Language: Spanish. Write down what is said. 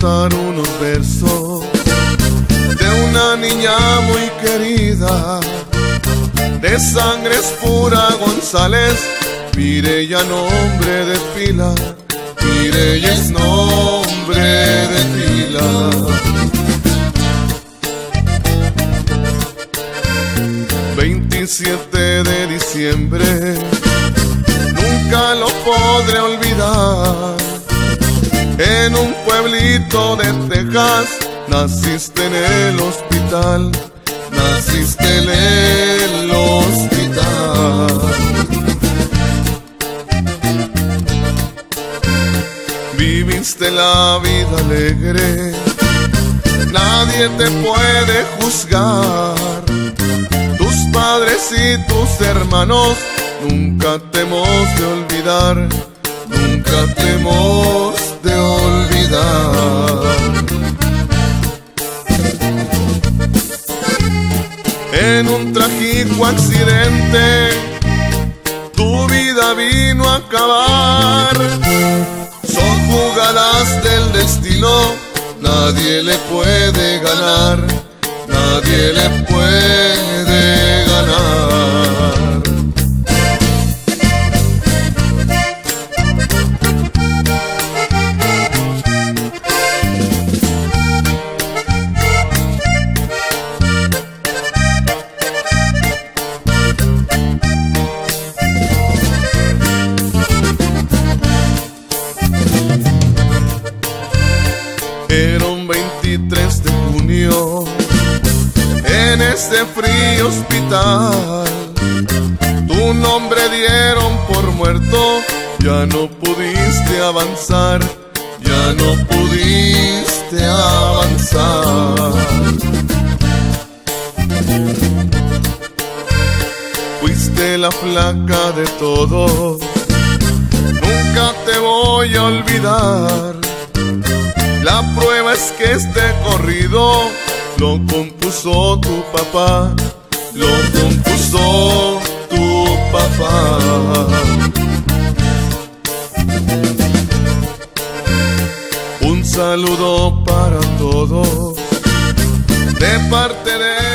cantar unos versos de una niña muy querida, de sangre pura González. Mireya nombre de pila, Mireya es nombre de pila. 27 de diciembre, nunca lo podré olvidar. En un pueblito de Texas, naciste en el hospital, naciste en el hospital. Viviste la vida alegre, nadie te puede juzgar. Tus padres y tus hermanos nunca te hemos de olvidar, nunca te hemos de olvidar. En un trágico accidente tu vida vino a acabar. Son jugadas del destino, nadie le puede ganar, nadie le puede ganar. Era un 23 de junio, en ese frío hospital, tu nombre dieron por muerto, ya no pudiste avanzar, ya no pudiste avanzar. Fuiste la flaca de todos, nunca te voy a olvidar. La prueba es que este corrido lo compuso tu papá, lo compuso tu papá. Un saludo para todos de parte de